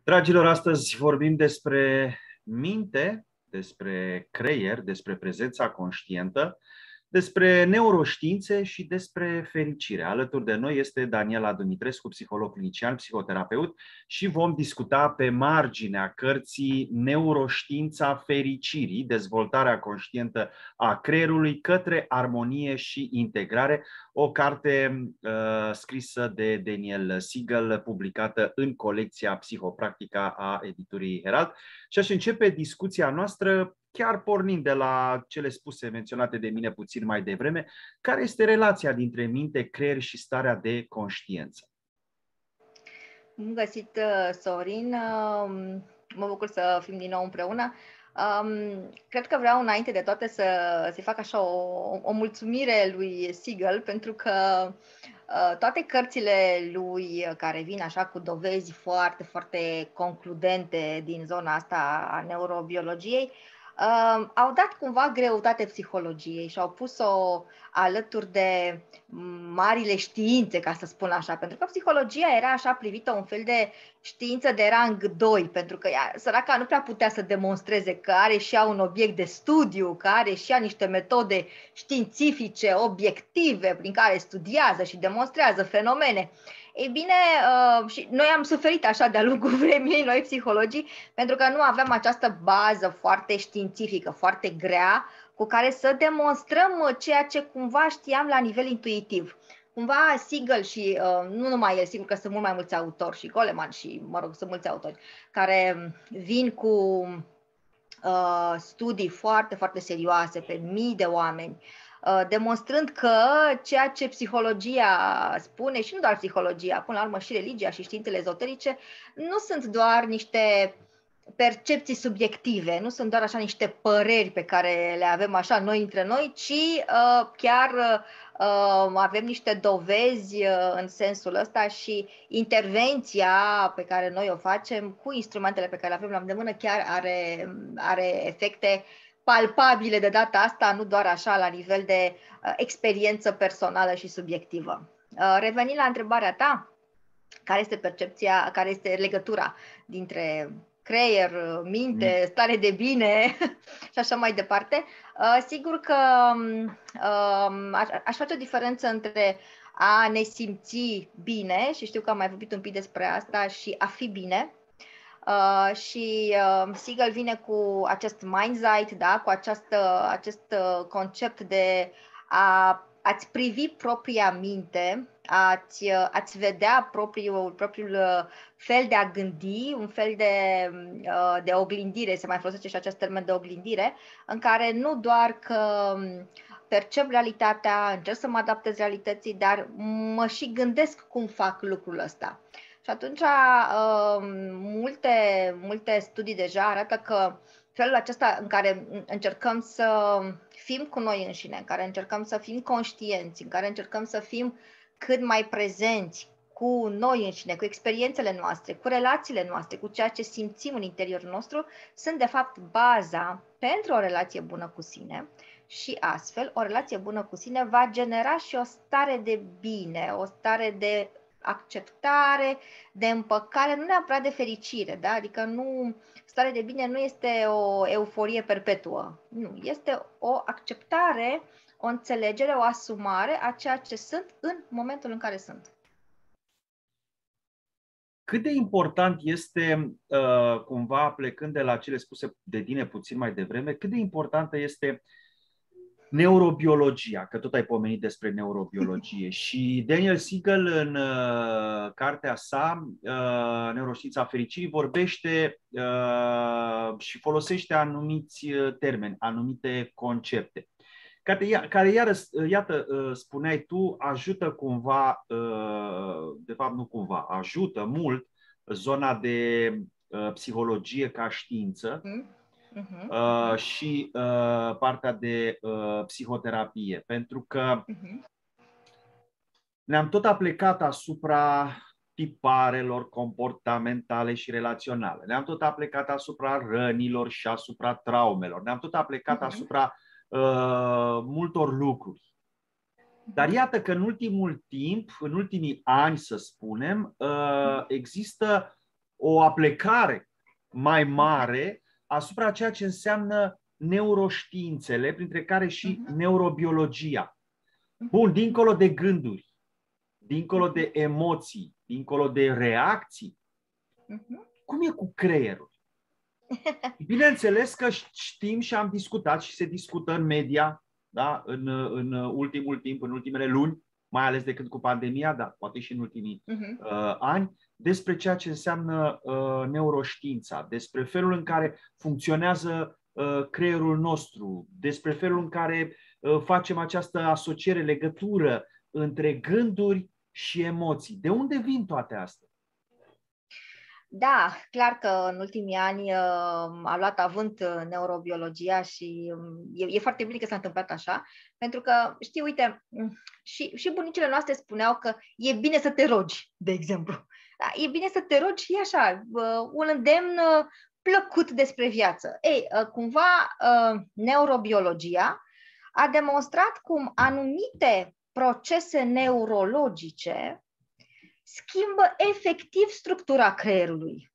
Dragilor, astăzi vorbim despre minte, despre creier, despre prezența conștientă, despre neuroștiințe și despre fericire. Alături de noi este Daniela Dumitrescu, psiholog clinician, psihoterapeut, și vom discuta pe marginea cărții Neuroștiința fericirii, dezvoltarea conștientă a creierului către armonie și integrare, o carte scrisă de Daniel Siegel, publicată în colecția Psihopractica a editurii Herald. Și aș începe discuția noastră chiar pornind de la cele spuse, menționate de mine puțin mai devreme. Care este relația dintre minte, creier și starea de conștiință? Bun găsit, Sorin! Mă bucur să fim din nou împreună. Cred că vreau înainte de toate să-i fac așa o mulțumire lui Siegel, pentru că toate cărțile lui care vin așa cu dovezi foarte, foarte concludente din zona asta a neurobiologiei, au dat cumva greutate psihologiei și au pus-o alături de marile științe, ca să spun așa, pentru că psihologia era așa privită un fel de știință de rang 2, pentru că ea, săraca, nu prea putea să demonstreze că are și ea un obiect de studiu, că are și ea niște metode științifice, obiective, prin care studiază și demonstrează fenomene. Ei bine, și noi am suferit așa de-a lungul vremii, noi psihologii, pentru că nu aveam această bază foarte științifică, foarte grea, cu care să demonstrăm ceea ce cumva știam la nivel intuitiv. Cumva Siegel și nu numai el, sigur că sunt mult mai mulți autori, și Goleman și, mă rog, sunt mulți autori, care vin cu studii foarte, foarte serioase pe mii de oameni, demonstrând că ceea ce psihologia spune, și nu doar psihologia, până la urmă și religia și științele ezoterice, nu sunt doar niște percepții subiective, nu sunt doar așa niște păreri pe care le avem așa noi între noi, ci chiar avem niște dovezi în sensul ăsta și intervenția pe care noi o facem cu instrumentele pe care le avem la îndemână chiar are efecte palpabile de data asta, nu doar așa la nivel de experiență personală și subiectivă. Revenind la întrebarea ta, care este percepția, care este legătura dintre creier, minte, stare de bine și așa mai departe. Sigur că aș face o diferență între a ne simți bine, și știu că am mai vorbit un pic despre asta, și a fi bine. Siegel vine cu acest mindsight, da? Cu acest concept de a-ți privi propria minte, a-ți vedea propriul fel de a gândi, un fel de oglindire, se mai folosește și acest termen de oglindire, în care nu doar că percep realitatea, încerc să mă adaptez realității, dar mă și gândesc cum fac lucrul ăsta. Și atunci multe studii deja arată că felul acesta în care încercăm să fim cu noi înșine, în care încercăm să fim conștienți, în care încercăm să fim cât mai prezenți cu noi înșine, cu experiențele noastre, cu relațiile noastre, cu ceea ce simțim în interiorul nostru, sunt de fapt baza pentru o relație bună cu sine. Și astfel, o relație bună cu sine va genera și o stare de bine, o stare de acceptare, de împăcare, nu neapărat de fericire, da? Adică stare de bine nu este o euforie perpetuă, nu, este o acceptare, o înțelegere, o asumare a ceea ce sunt în momentul în care sunt. Cât de important este, cumva plecând de la cele spuse de tine puțin mai devreme, cât de importantă este neurobiologia, că tot ai pomenit despre neurobiologie. Și Daniel Siegel, în cartea sa, Neuroștiința fericirii, vorbește și folosește anumiți termeni, anumite concepte, care iată, spuneai tu, ajută cumva, de fapt nu cumva, ajută mult zona de psihologie ca știință, și partea de psihoterapie, pentru că ne-am tot aplicat asupra tiparelor comportamentale și relaționale, ne-am tot aplicat asupra rănilor și asupra traumelor, ne-am tot aplicat asupra multor lucruri. Dar iată că în ultimul timp, în ultimii ani, să spunem, există o aplecare mai mare asupra ceea ce înseamnă neuroștiințele, printre care și neurobiologia. Bun, dincolo de gânduri, dincolo de emoții, dincolo de reacții, cum e cu creierul? Bineînțeles că știm și am discutat și se discută în media, da, în ultimul timp, în ultimele luni, mai ales de când cu pandemia, dar poate și în ultimii ani, despre ceea ce înseamnă neuroștiința, despre felul în care funcționează creierul nostru, despre felul în care facem această asociere, legătură între gânduri și emoții. De unde vin toate astea? Da, clar că în ultimii ani a luat avânt neurobiologia și e foarte bine că s-a întâmplat așa, pentru că, știi, uite, și bunicile noastre spuneau că e bine să te rogi, de exemplu. Da, e bine să te rogi, e așa, un îndemn plăcut despre viață. Ei, cumva, neurobiologia a demonstrat cum anumite procese neurologice schimbă efectiv structura creierului.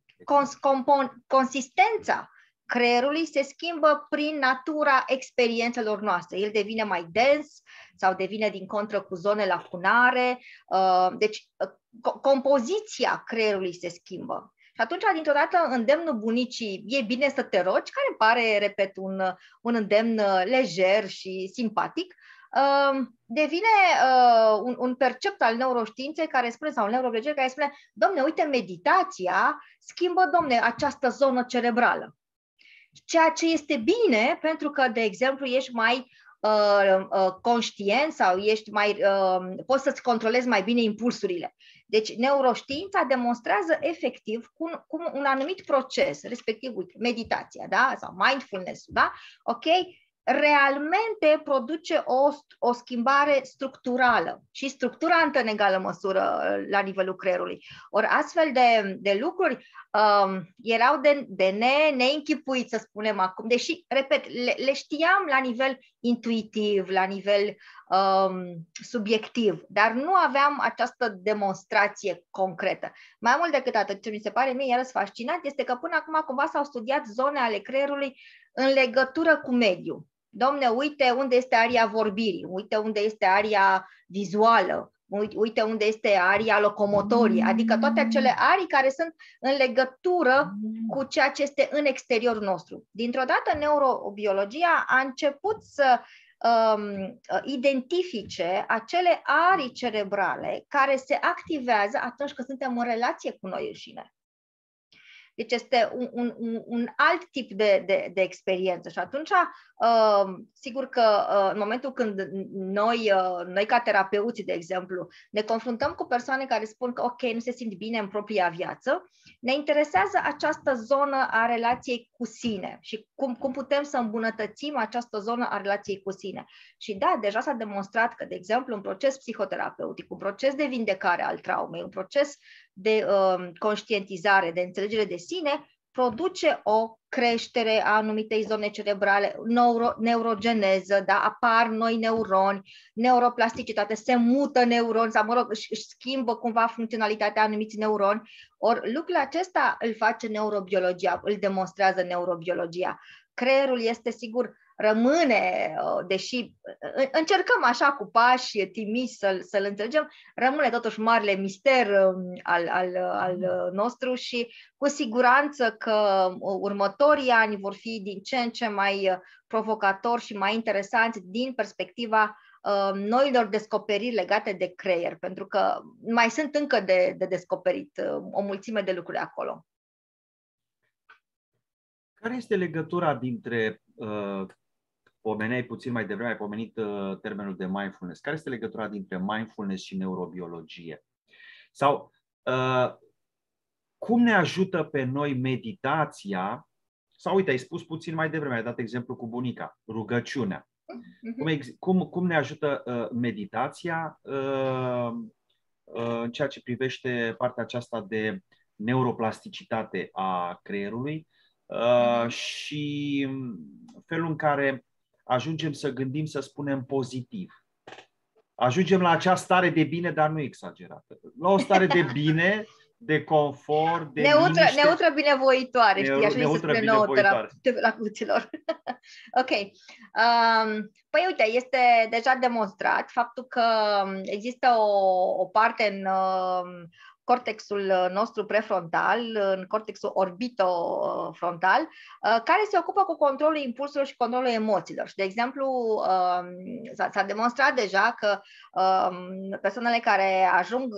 Consistența creierului se schimbă prin natura experiențelor noastre. El devine mai dens sau devine din contră cu zone lacunare. Deci, compoziția creierului se schimbă. Și atunci, dintr-o dată, îndemnul bunicii e bine să te rogi, care pare, repet, un îndemn lejer și simpatic, devine un percept al neuroștiinței care spune, sau un neurobiologie care spune, domne, uite, meditația schimbă, domne, această zonă cerebrală. Ceea ce este bine pentru că, de exemplu, ești mai conștient sau poți să-ți controlezi mai bine impulsurile. Deci, neuroștiința demonstrează efectiv cum un anumit proces, respectiv, uite, meditația, da? Sau mindfulness-ul, da? Ok? Realmente produce o schimbare structurală și structurantă în egală măsură la nivelul creierului. Ori astfel de lucruri erau de neînchipuit, să spunem acum, deși, repet, le știam la nivel intuitiv, la nivel subiectiv, dar nu aveam această demonstrație concretă. Mai mult decât atât, ce mi se pare mie iarăși fascinant este că până acum cumva s-au studiat zone ale creierului în legătură cu mediul. Domne, uite unde este aria vorbirii, uite unde este aria vizuală, uite unde este aria locomotorii, adică toate acele arii care sunt în legătură cu ceea ce este în exteriorul nostru. Dintr-o dată, neurobiologia a început să identifice acele arii cerebrale care se activează atunci când suntem în relație cu noi înșine. Deci este un alt tip de experiență și atunci, sigur că în momentul când noi ca terapeuți, de exemplu, ne confruntăm cu persoane care spun că ok, nu se simt bine în propria viață, ne interesează această zonă a relației cu sine și cum putem să îmbunătățim această zonă a relației cu sine. Și da, deja s-a demonstrat că, de exemplu, un proces psihoterapeutic, un proces de vindecare al traumei, un proces de conștientizare, de înțelegere de sine, produce o creștere a anumitei zone cerebrale, neurogeneză, da? Apar noi neuroni, neuroplasticitate, se mută neuroni, sau, mă rog, își schimbă cumva funcționalitatea anumiți neuroni. Ori lucrul acesta îl face neurobiologia, îl demonstrează neurobiologia. Creierul este, sigur, rămâne, deși încercăm așa cu pași timizi să-l înțelegem, rămâne totuși marele mister al nostru și cu siguranță că următorii ani vor fi din ce în ce mai provocatori și mai interesanți din perspectiva noilor descoperiri legate de creier, pentru că mai sunt încă de descoperit o mulțime de lucruri acolo. Care este legătura dintre pomeneai puțin mai devreme, ai pomenit termenul de mindfulness. Care este legătura dintre mindfulness și neurobiologie? Sau cum ne ajută pe noi meditația? Sau uite, ai spus puțin mai devreme, ai dat exemplu cu bunica, rugăciunea. Cum ne ajută meditația în ceea ce privește partea aceasta de neuroplasticitate a creierului și felul în care ajungem să gândim, să spunem, pozitiv. Ajungem la acea stare de bine, dar nu exagerată. La o stare de bine, de confort, de liniște. Neutră binevoitoare, știi, așa se spune nouă terapeuților. Ok. Păi uite, este deja demonstrat faptul că există o parte în cortexul nostru prefrontal, în cortexul orbitofrontal, care se ocupă cu controlul impulsurilor și controlul emoțiilor. Și, de exemplu, s-a demonstrat deja că persoanele care ajung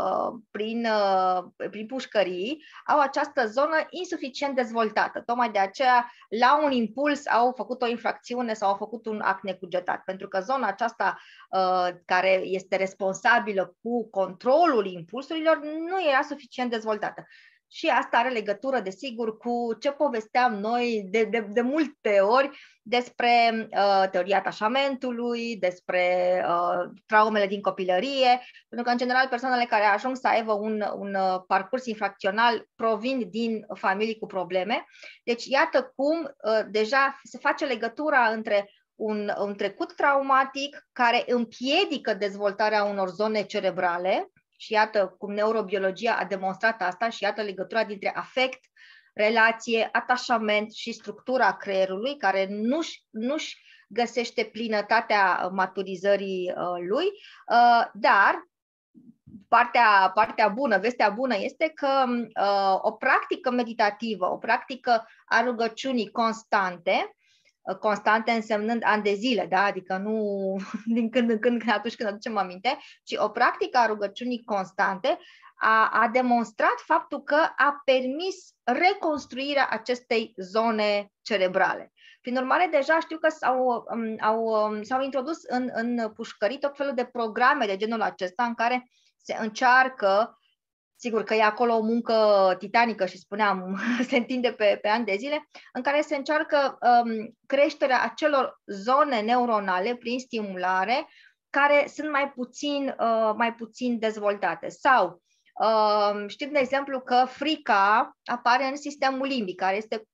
prin pușcării au această zonă insuficient dezvoltată. Tocmai de aceea, la un impuls, au făcut o infracțiune sau au făcut un act necugetat. Pentru că zona aceasta care este responsabilă cu controlul impulsurilor nu era suficient dezvoltată. Și asta are legătură, desigur, cu ce povesteam noi de multe ori despre teoria atașamentului, despre traumele din copilărie, pentru că, în general, persoanele care ajung să aibă un parcurs infracțional provin din familii cu probleme. Deci, iată cum deja se face legătura între un trecut traumatic care împiedică dezvoltarea unor zone cerebrale, și iată cum neurobiologia a demonstrat asta, și iată legătura dintre afect, relație, atașament și structura creierului, care nu-și găsește plinătatea maturizării lui, dar partea bună, vestea bună este că o practică meditativă, o practică a rugăciunii constante însemnând ani de zile, da? Adică nu din când în când, atunci când aducem aminte, ci o practică a rugăciunii constante a demonstrat faptul că a permis reconstruirea acestei zone cerebrale. Prin urmare, deja știu că s-au introdus în pușcării tot felul de programe de genul acesta în care se încearcă, sigur că e acolo o muncă titanică și spuneam, se întinde pe ani de zile, în care se încearcă creșterea acelor zone neuronale prin stimulare care sunt mai puțin dezvoltate. Sau știm, de exemplu, că frica apare în sistemul limbic, care este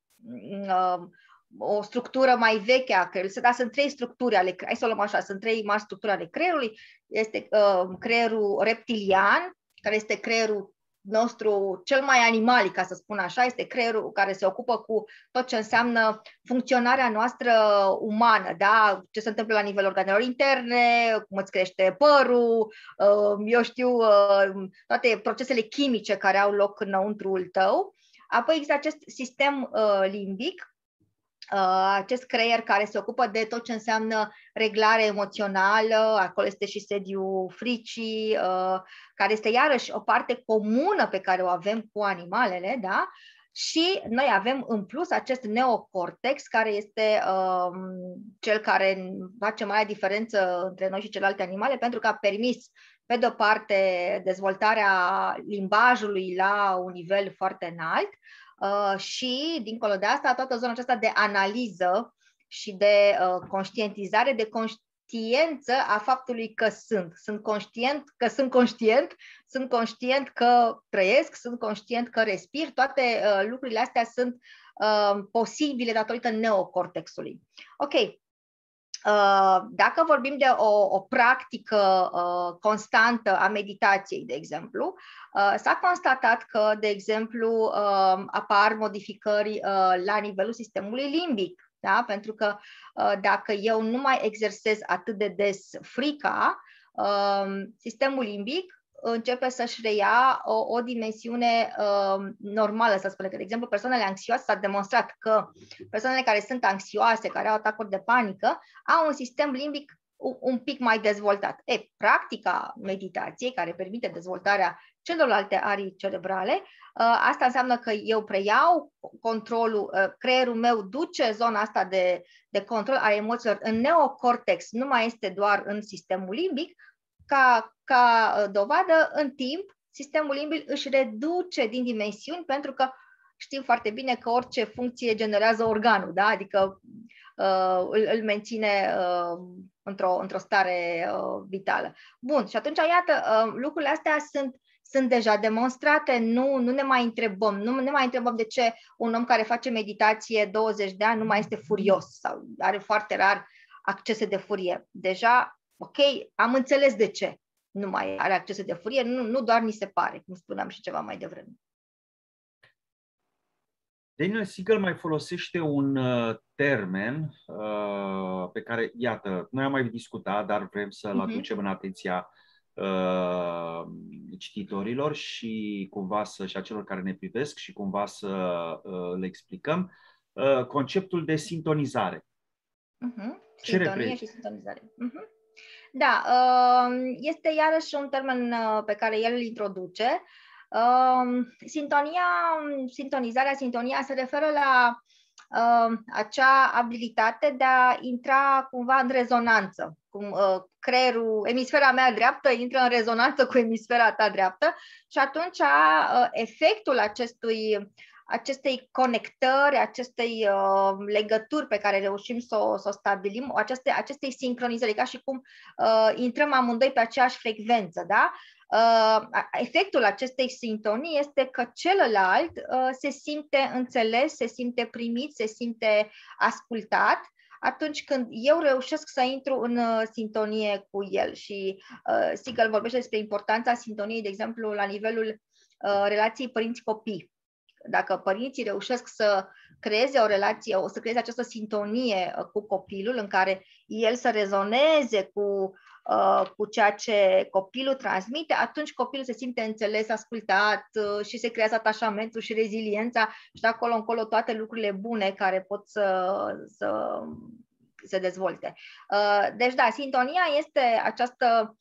o structură mai veche a creierului. Dar sunt trei structuri ale creierului, hai să o luăm așa, sunt trei mari structuri ale creierului. Este creierul reptilian, care este creierul nostru cel mai animalic, ca să spun așa, este creierul care se ocupă cu tot ce înseamnă funcționarea noastră umană, da? Ce se întâmplă la nivelul organelor interne, cum îți crește părul, eu știu, toate procesele chimice care au loc înăuntrul tău. Apoi există acest sistem limbic, acest creier care se ocupă de tot ce înseamnă reglare emoțională, acolo este și sediul fricii, care este iarăși o parte comună pe care o avem cu animalele, da? Și noi avem în plus acest neocortex, care este cel care face marea diferență între noi și celelalte animale, pentru că a permis, pe de-o parte, dezvoltarea limbajului la un nivel foarte înalt, și, dincolo de asta, toată zona aceasta de analiză și de conștientizare, de conștiență a faptului că sunt conștient că sunt conștient, sunt conștient că trăiesc, sunt conștient că respir. Toate lucrurile astea sunt posibile datorită neocortexului. Ok. Dacă vorbim de o practică constantă a meditației, de exemplu, s-a constatat că, de exemplu, apar modificări la nivelul sistemului limbic, da? Pentru că dacă eu nu mai exersez atât de des frica, sistemul limbic începe să-și reia o dimensiune normală, să spunem. Că, de exemplu, persoanele anxioase, s-a demonstrat că persoanele care sunt anxioase, care au atacuri de panică, au un sistem limbic un pic mai dezvoltat. Practica meditației, care permite dezvoltarea celorlalte arii cerebrale, asta înseamnă că eu preiau controlul, creierul meu duce zona asta de control a emoțiilor în neocortex, nu mai este doar în sistemul limbic. Ca dovadă, în timp, sistemul limbic își reduce din dimensiuni, pentru că știm foarte bine că orice funcție generează organul, da? Adică îl menține într-o stare vitală. Bun, și atunci, iată, lucrurile astea sunt deja demonstrate, nu ne mai întrebăm de ce un om care face meditație 20 de ani nu mai este furios sau are foarte rar accese de furie. Deja, ok, am înțeles de ce. nu mai are accese de furie, nu doar ni se pare, cum spuneam și ceva mai devreme. Daniel Siegel mai folosește un termen pe care, iată, noi am mai discutat, dar vrem să-l aducem în atenția cititorilor și cumva și a celor care ne privesc și cumva să le explicăm conceptul de sintonizare. Sintonie și sintonizare. Da, este iarăși un termen pe care el îl introduce. Sintonia se referă la acea abilitate de a intra cumva în rezonanță. Cum creierul, emisfera mea dreaptă intră în rezonanță cu emisfera ta dreaptă și atunci efectul acestei conectări, acestei legături pe care reușim să o stabilim, acestei sincronizări, ca și cum intrăm amândoi pe aceeași frecvență, da? Efectul acestei sintonii este că celălalt se simte înțeles, se simte primit, se simte ascultat atunci când eu reușesc să intru în sintonie cu el. Și Siegel vorbește despre importanța sintoniei, de exemplu, la nivelul relației părinți-copii. Dacă părinții reușesc să creeze o relație, să creeze această sintonie cu copilul în care el să rezoneze cu ceea ce copilul transmite, atunci copilul se simte înțeles, ascultat și se creează atașamentul și reziliența și de acolo încolo toate lucrurile bune care pot să se dezvolte. Deci da, sintonia este această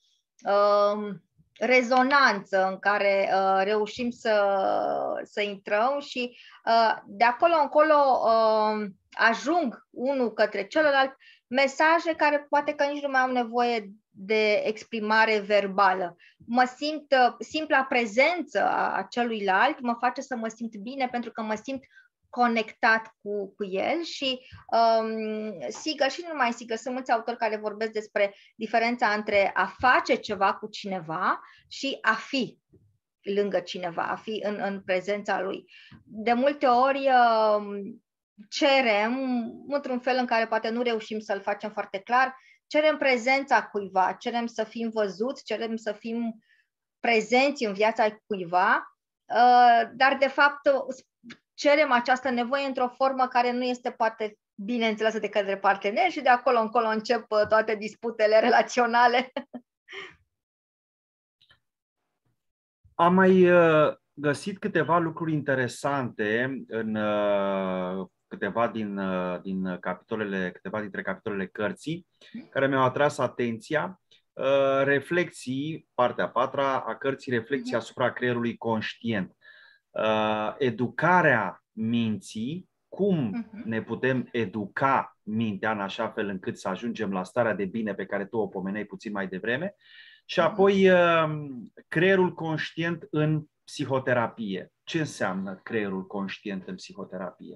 rezonanță în care reușim să intrăm și de acolo încolo ajung unul către celălalt mesaje care poate că nici nu mai au nevoie de exprimare verbală. Simpla prezență a celuilalt mă face să mă simt bine pentru că mă simt conectat cu el și Siegel și nu numai Siegel, sunt mulți autori care vorbesc despre diferența între a face ceva cu cineva și a fi lângă cineva, a fi în prezența lui. De multe ori cerem, într-un fel în care poate nu reușim să-l facem foarte clar, cerem prezența cuiva, cerem să fim văzuți, cerem să fim prezenți în viața cuiva, dar de fapt cerem această nevoie într-o formă care nu este poate bine înțeleasă de către parteneri și de acolo încolo încep toate disputele relaționale. Am mai găsit câteva lucruri interesante în câteva dintre capitolele cărții care mi-au atras atenția. Reflexii, partea a patra a cărții, reflexii asupra creierului conștient. Educarea minții, cum ne putem educa mintea în așa fel încât să ajungem la starea de bine pe care tu o pomeneai puțin mai devreme, și apoi creierul conștient în psihoterapie. Ce înseamnă creierul conștient în psihoterapie?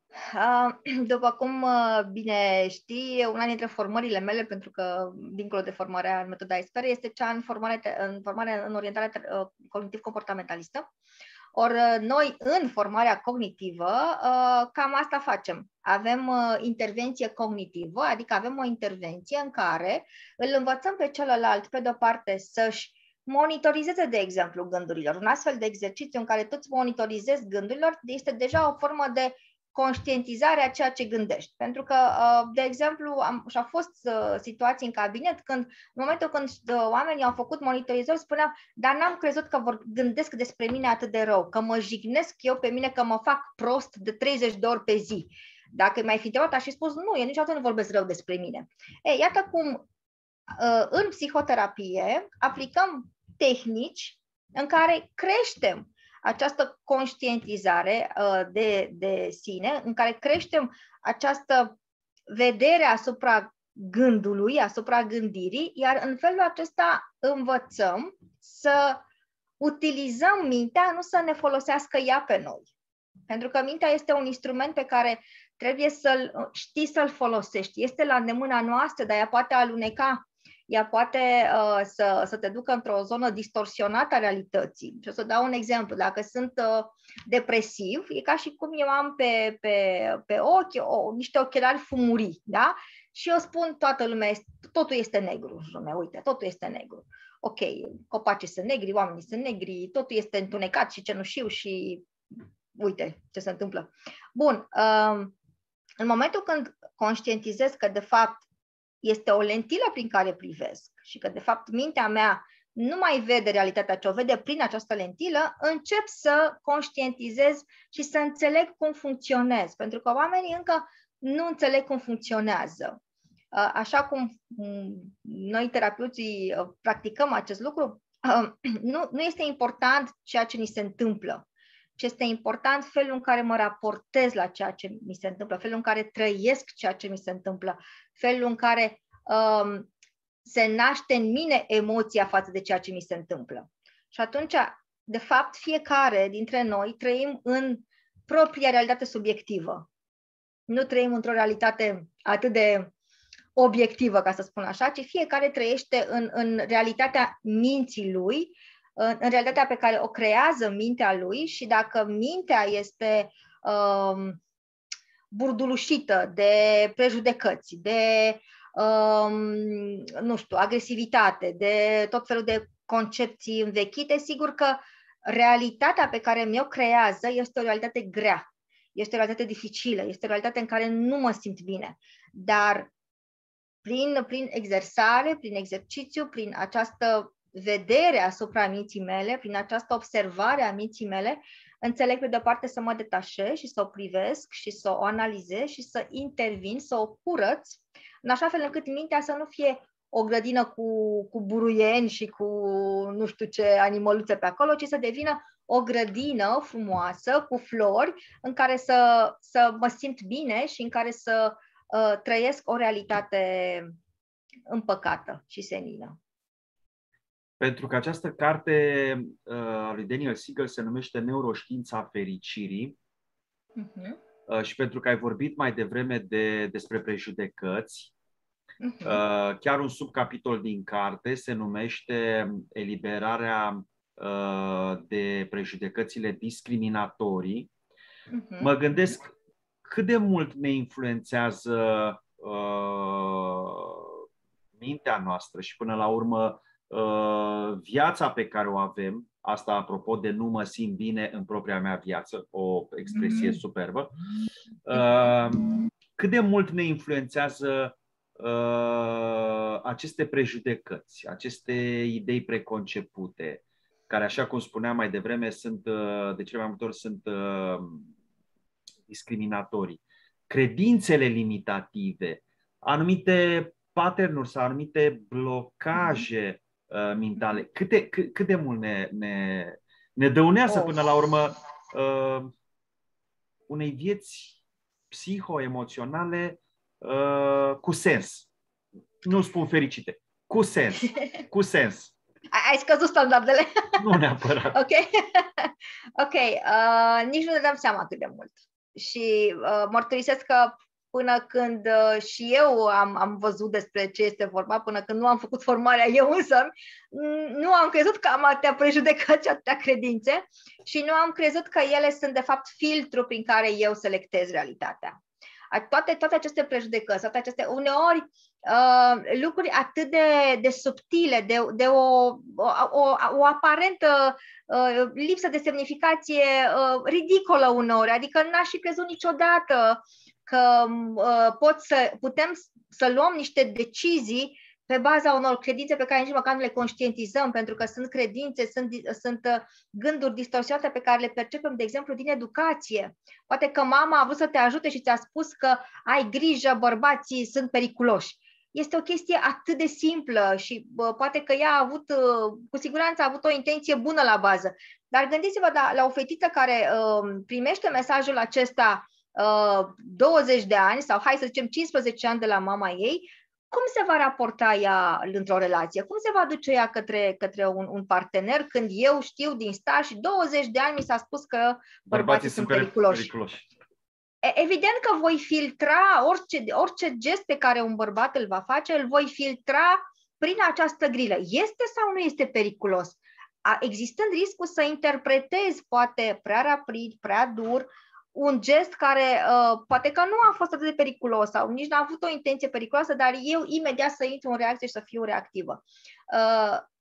După cum bine știi, una dintre formările mele, pentru că dincolo de formarea în metoda Esper, este cea în formarea în orientarea cognitiv-comportamentalistă. Ori noi, în formarea cognitivă, cam asta facem. Avem intervenție cognitivă, adică avem o intervenție în care îl învățăm pe celălalt, pe de-o parte, să-și monitorizeze, de exemplu, gândurilor. Un astfel de exercițiu în care tu îți monitorizezi gândurilor este deja o formă de conștientizare a ceea ce gândești. Pentru că, de exemplu, și-au fost situații în cabinet când, în momentul când oamenii au făcut monitorizări, spuneau, dar n-am crezut că gândesc despre mine atât de rău, că mă jignesc eu pe mine, că mă fac prost de 30 de ori pe zi. Dacă mi-ai fi întrebat, aș fi spus, nu, eu niciodată nu vorbesc rău despre mine. Iată cum în psihoterapie aplicăm tehnici în care creștem această conștientizare de sine, în care creștem această vedere asupra gândului, asupra gândirii, iar în felul acesta învățăm să utilizăm mintea, nu să ne folosească ea pe noi. Pentru că mintea este un instrument pe care trebuie să știi să-l folosești. Este la îndemâna noastră, dar ea poate aluneca. Ea poate să te ducă într-o zonă distorsionată a realității. Și o să dau un exemplu. Dacă sunt depresiv, e ca și cum eu am pe ochi niște ochelari fumurii, da? Și eu spun toată lumea, totul este negru în lume, uite, totul este negru. ok, copacii sunt negri, oamenii sunt negri, totul este întunecat și cenușiu și uite ce se întâmplă. Bun, în momentul când conștientizez că de fapt este o lentilă prin care privesc și că de fapt mintea mea nu mai vede realitatea, ci o vede prin această lentilă, încep să conștientizez și să înțeleg cum funcționez, pentru că oamenii încă nu înțeleg cum funcționează. Așa cum noi, terapeuții, practicăm acest lucru, nu este important ceea ce ni se întâmplă, ci este important felul în care mă raportez la ceea ce mi se întâmplă, felul în care trăiesc ceea ce mi se întâmplă, felul în care se naște în mine emoția față de ceea ce mi se întâmplă. Și atunci, de fapt, fiecare dintre noi trăim în propria realitate subiectivă. Nu trăim într-o realitate atât de obiectivă, ca să spun așa, ci fiecare trăiește în realitatea minții lui, în realitatea pe care o creează mintea lui și dacă mintea este burdulușită de prejudecăți, de nu știu, agresivitate, de tot felul de concepții învechite, sigur că realitatea pe care mi-o creează este o realitate grea, este o realitate dificilă, este o realitate în care nu mă simt bine. Dar prin exersare, prin exercițiu, prin această vedere asupra minții mele, prin această observare a minții mele, înțeleg pe de-o parte să mă detașez și să o privesc și să o analizez și să intervin, să o curăț, în așa fel încât mintea să nu fie o grădină cu buruieni și cu nu știu ce animăluțe pe acolo, ci să devină o grădină frumoasă, cu flori, în care să mă simt bine și în care să trăiesc o realitate împăcată și senină. Pentru că această carte a lui Daniel Siegel se numește Neuroștiința fericirii și pentru că ai vorbit mai devreme despre prejudecăți, chiar un subcapitol din carte se numește Eliberarea de prejudecățile discriminatorii. Mă gândesc cât de mult ne influențează mintea noastră și până la urmă viața pe care o avem, asta apropo de nu mă simt bine în propria mea viață, o expresie superbă, cât de mult ne influențează aceste prejudecăți, aceste idei preconcepute, care, așa cum spuneam mai devreme, de cele mai multe ori sunt discriminatorii. Credințele limitative, anumite pattern-uri sau anumite blocaje mentale, cât de mult ne dăunează până la urmă unei vieți psiho-emoționale cu sens. Nu spun fericite, cu sens. Cu sens. Ai scăzut standardele. Nu neapărat. Ok. Nici nu ne dăm seama cât de mult. Și mărturisesc că până când și eu am văzut despre ce este vorba, până când nu am făcut formarea eu însă, nu am crezut că am atâtea prejudecăți, atâtea credințe și nu am crezut că ele sunt de fapt filtru prin care eu selectez realitatea. Toate aceste prejudecăți, toate aceste uneori lucruri atât de subtile, de o aparentă lipsă de semnificație ridicolă uneori, adică n-aș fi crezut niciodată că putem să luăm niște decizii pe baza unor credințe pe care nici măcar nu le conștientizăm, pentru că sunt credințe, sunt gânduri distorsionate pe care le percepem, de exemplu, din educație. Poate că mama a vrut să te ajute și ți-a spus că ai grijă, bărbații sunt periculoși. Este o chestie atât de simplă și poate că ea a avut, cu siguranță a avut o intenție bună la bază. Dar gândiți-vă la o fetiță care primește mesajul acesta 20 de ani sau hai să zicem 15 ani de la mama ei, cum se va raporta ea într-o relație? Cum se va duce ea către un partener când eu știu din start și 20 de ani mi s-a spus că bărbații sunt periculoși? Evident că voi filtra orice gest pe care un bărbat îl va face, îl voi filtra prin această grilă. Este sau nu este periculos? Existând riscul să interpretezi poate prea rapid, prea dur, un gest care poate că nu a fost atât de periculos sau nici n-a avut o intenție periculoasă, dar eu imediat să intru în reacție și să fiu reactivă.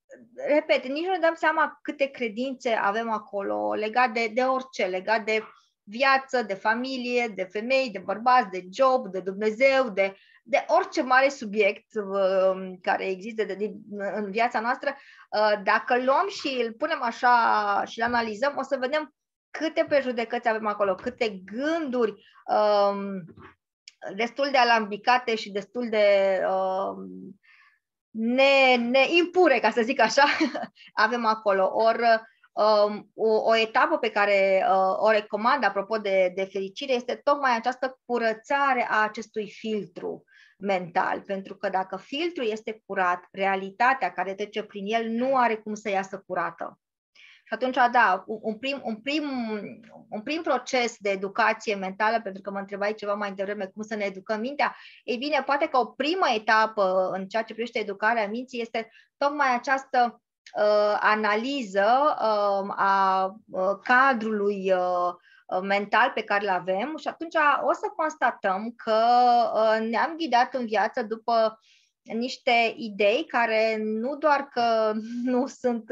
repet, nici nu ne dăm seama câte credințe avem acolo legat de orice, legat de viață, de familie, de femei, de bărbați, de job, de Dumnezeu, de orice mare subiect care există în viața noastră. Dacă luăm și îl punem așa și îl analizăm, o să vedem câte prejudecăți avem acolo, câte gânduri destul de alambicate și destul de neimpure, ca să zic așa, avem acolo. Ori o etapă pe care o recomand, apropo de fericire, este tocmai această curățare a acestui filtru mental. Pentru că dacă filtrul este curat, realitatea care trece prin el nu are cum să iasă curată. Și atunci, da, un prim proces de educație mentală, pentru că mă întrebai ceva mai devreme cum să ne educăm mintea, ei bine, poate că o primă etapă în ceea ce privește educarea minții este tocmai această analiză a cadrului mental pe care îl avem și atunci o să constatăm că ne-am ghidat în viață după niște idei care nu doar că nu sunt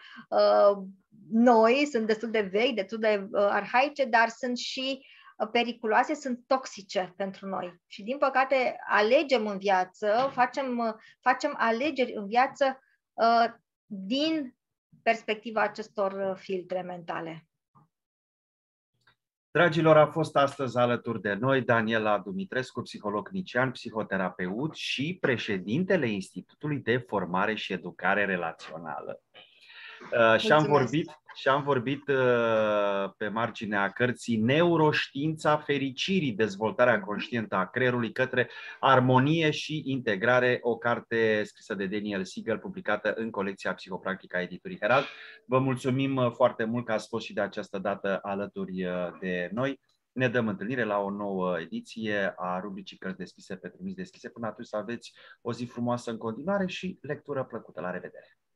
noi, sunt destul de vechi, destul de arhaice, dar sunt și periculoase, sunt toxice pentru noi. Și din păcate alegem în viață, facem alegeri în viață din perspectiva acestor filtre mentale. Dragilor, a fost astăzi alături de noi Daniela Dumitrescu, psiholog clinician, psihoterapeut și președintele Institutului de Formare și Educare Relațională. Și am vorbit pe marginea cărții Neuroștiința fericirii, dezvoltarea conștientă a creierului către armonie și integrare, o carte scrisă de Daniel Siegel, publicată în colecția Psihopractica a editurii Herald. Vă mulțumim foarte mult că ați fost și de această dată alături de noi. Ne dăm întâlnire la o nouă ediție a rubricii Cărți deschise pe trimis deschise. Până atunci să aveți o zi frumoasă în continuare și lectură plăcută. La revedere!